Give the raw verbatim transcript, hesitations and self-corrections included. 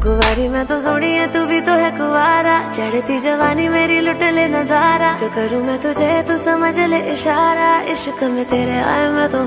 कुंवारी मैं तो सोनी है, तू भी तो है कुंवारा। चढ़ती जवानी मेरी लुट ले नजारा, जो करूँ मैं तुझे तू समझ ले इशारा। इश्क में तेरे आए मैं तो